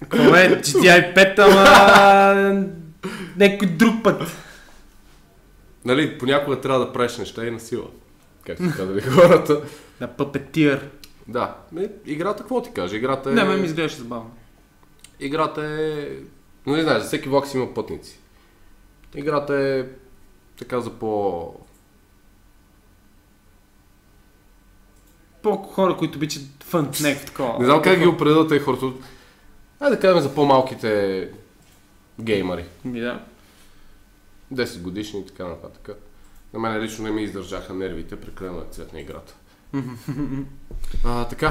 Какво е? GTI 5, ама... някой друг път. Нали, понякога трябва да правиш неща и на сила. Как се казали хората. Да, пъпетир. Да, играта, какво ти кажа? Играта е... Не, ме ми изглеждаше забавно. Играта е... Но не знаеш, за всеки влак си има пътници. Играта е така за Хора, които обичат фън, някакво такова. Не знам как ги определят тези хората. Айде да кажем за по-малките геймари. Да. 10 годишни и така нататък. На мен лично не ми издържаха нервите, прекалено е цвет на играта. Така.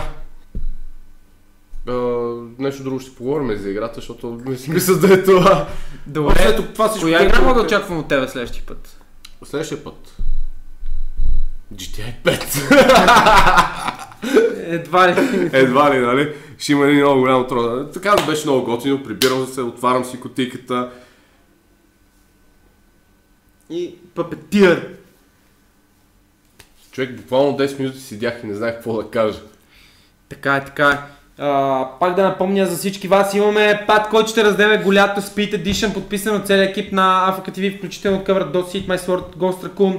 Нещо друго ще поговорим за играта, защото не си мисля да е това. Добре, коя игра мога да очаквам от тебе следващия път? Следващия път. GTI 5. Едва ли, нали? Ще има един много голям труда. Така беше много готино, прибирам се, отварям си кутийката. И пъпетир. Човек, буквално 10 минути седях и не знаех какво да кажа. Така е, така е. Пак да напомня за всички вас, имаме пад, който ще раздеме голято Speed Edition, подписан от целия екип на Africa TV, включително от Covered Dot Seed, My Sword, Ghost Raccoon,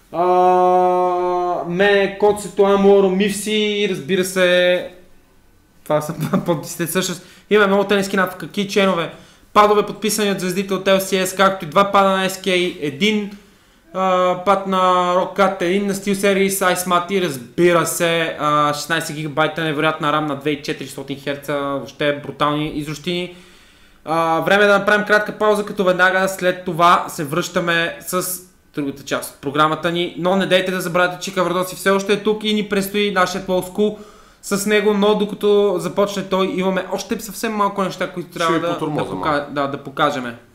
мене, Коцето, Амор, Мивси и разбира се, това са подписите всъщност. Имаме много тениски на кейченове, падове подписани от звездите от LCS, както и 2 пада на SK, един пад на Rockcat, един на SteelSeries iSmat и разбира се 16 ГБ невероятна RAM на 2400 Hz, въобще брутални изрощини. Време е да направим кратка пауза, като веднага след това се връщаме с другата част от програмата ни, но не дейте да забравяте, че Кавардоси все още е тук и ни предстои нашия Old School с него, но докато започне той имаме още съвсем малко неща, които трябва да покажем.